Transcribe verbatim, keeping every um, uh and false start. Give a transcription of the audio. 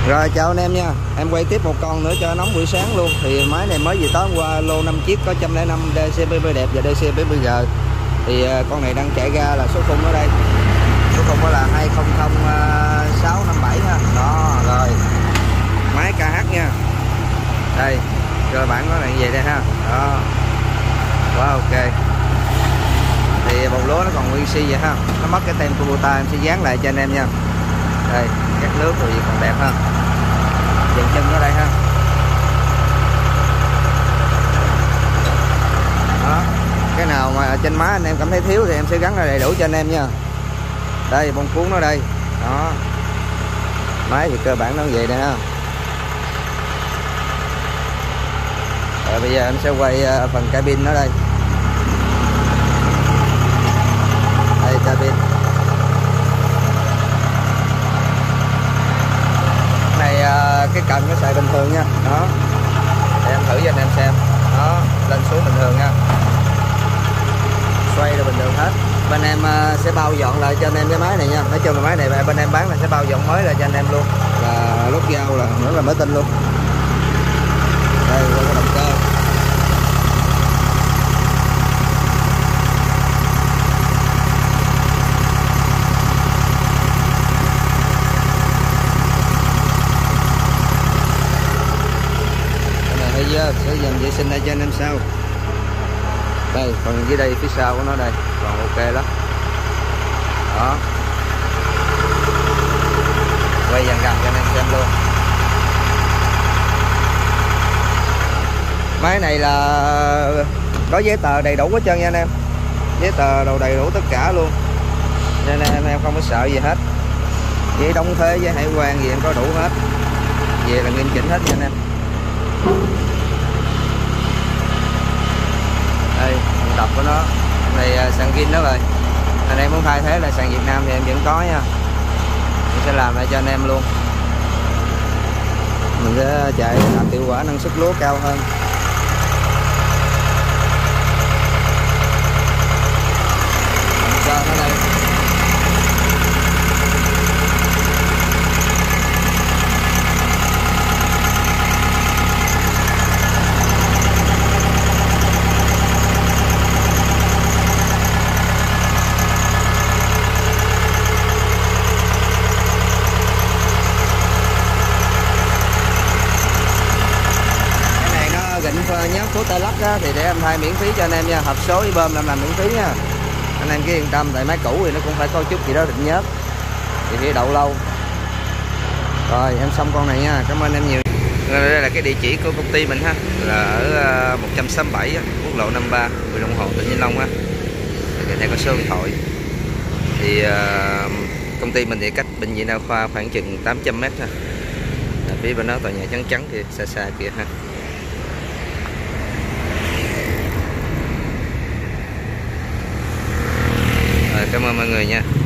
Rồi chào anh em nha, em quay tiếp một con nữa cho nóng buổi sáng luôn. Thì máy này mới vừa tới hôm qua, lô năm chiếc có một trăm lẻ năm đê xê pê pê đẹp và đê xê pê pê giê. Thì con này đang chạy ra là số khung ở đây. Số khung đó là hai không không sáu năm bảy ha. Đó rồi. Máy ca hát nha. Đây, cơ bản nó là như vậy đây ha. Đó. Quá ok. Thì bồn lúa nó còn nguyên si vậy ha. Nó mất cái tem Kubota, em sẽ dán lại cho anh em nha. Đây, các nước rồi gì còn đẹp ha. Dừng chân ở đây ha. Đó. Cái nào mà trên má anh em cảm thấy thiếu thì em sẽ gắn ra đầy đủ cho anh em nha. Đây, bông cuốn nó đây. Đó. Máy thì cơ bản nó vậy đây ha. Rồi bây giờ em sẽ quay phần cabin nó đây. Đây cabin. Này cái cần nó xài bình thường nha. Đó. Để em thử cho anh em xem. Đó, lên xuống bình thường nha. Xoay là bình thường hết. Bên em sẽ bao dọn lại cho anh em cái máy này nha. Nói chung là máy này bên em bán là sẽ bao dọn mới lại cho anh em luôn. Là lốt dao là nữa là mới tinh luôn. Đây là cái động cơ. Giờ sẽ dần vệ sinh đây cho anh em sau. Đây, còn dưới đây phía sau của nó đây còn ok lắm. Đó, quay dần gần cho anh em xem luôn. Máy này là có giấy tờ đầy đủ hết trơn nha anh em. Giấy tờ đồ đầy đủ tất cả luôn, nên anh em không có sợ gì hết. Giấy đóng thuế, giấy hải quan gì em có đủ hết. Về là nghiêm chỉnh hết nha anh em. Đây, đập của nó này, sàn zin đó rồi. Anh em muốn thay thế là sàn Việt Nam thì em vẫn có nha. Mình sẽ làm lại cho anh em luôn. Mình sẽ chạy làm hiệu quả năng suất lúa cao hơn. Cho nó đây. Nhớ của tay lắc á, thì để em thay miễn phí cho anh em nha. Hộp số với bơm làm làm miễn phí nha. Anh em cứ yên tâm, tại máy cũ thì nó cũng phải có chút gì đó định nhớt thì phải đậu lâu. Rồi em xong con này nha, cảm ơn em nhiều. Đây là cái địa chỉ của công ty mình ha, là ở một trăm sáu mươi bảy quốc lộ năm mươi ba, huyện Đông Hồ, tỉnh Vĩnh Long á. Cái này có số điện thoại. Thì uh, công ty mình thì cách bệnh viện đa khoa khoảng chừng tám trăm mét ha. Phía bên đó tòa nhà trắng trắng kia, xa xa kia ha. Cảm ơn mọi người nha.